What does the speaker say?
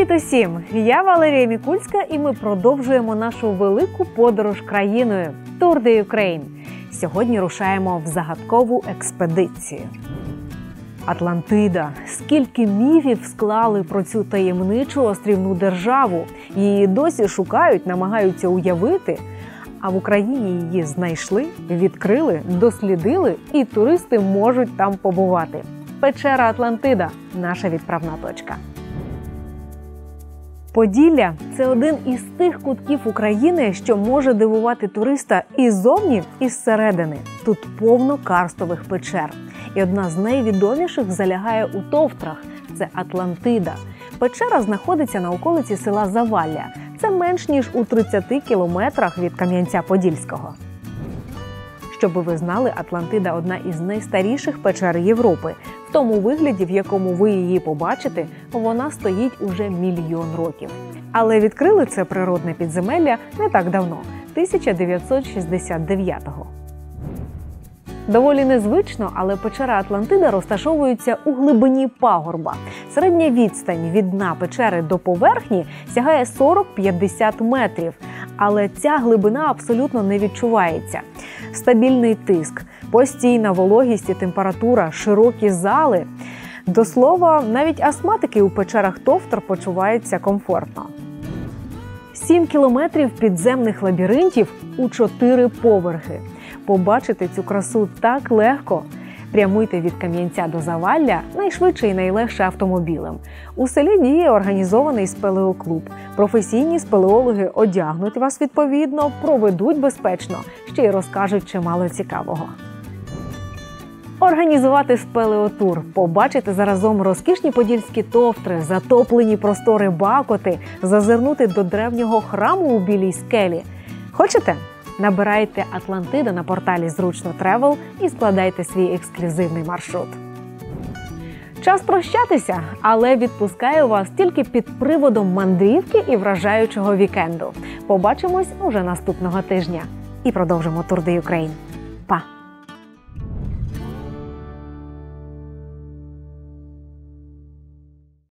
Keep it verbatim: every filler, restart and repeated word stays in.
Привіт усім! Я Валерія Мікульська і ми продовжуємо нашу велику подорож країною – Tour de Ukraine. Сьогодні рушаємо в загадкову експедицію. Атлантида. Скільки міфів склали про цю таємничу острівну державу. Її досі шукають, намагаються уявити. А в Україні її знайшли, відкрили, дослідили і туристи можуть там побувати. Печера Атлантида – наша відправна точка. Поділля – це один із тих кутків України, що може дивувати туриста і ззовні, і зсередини. Тут повно карстових печер. І одна з найвідоміших залягає у Товтрах – це Атлантида. Печера знаходиться на околиці села Завалля. Це менш ніж у тридцяти кілометрах від Кам'янця-Подільського. Щоби ви знали, Атлантида – одна із найстаріших печер Європи. В тому вигляді, в якому ви її побачите, вона стоїть уже мільйон років. Але відкрили це природне підземелля не так давно – тисяча дев'ятсот шістдесят дев'ятого. Доволі незвично, але печера Атлантида розташовується у глибині пагорба. Середня відстань від дна печери до поверхні сягає сорок-п'ятдесят метрів. Але ця глибина абсолютно не відчувається. Стабільний тиск, постійна вологість і температура, широкі зали. До слова, навіть астматики у печерах Товтр почуваються комфортно. Сім кілометрів підземних лабіринтів у чотири поверхи. Побачити цю красу так легко. Прямуйте від Кам'янця до Завалля найшвидше і найлегше автомобілем. У селі діє організований спелеоклуб. Професійні спелеологи одягнуть вас відповідно, проведуть безпечно, ще й розкажуть чимало цікавого. Організувати спелеотур, побачити заразом розкішні подільські товтри, затоплені простори Бакоти, зазирнути до древнього храму у Білій скелі. Хочете? Набирайте «Атлантида» на порталі «Зручно Тревел» і складайте свій ексклюзивний маршрут. Час прощатися, але відпускаю вас тільки під приводом мандрівки і вражаючого вікенду. Побачимось уже наступного тижня. І продовжимо Tour de Ukraine. Па!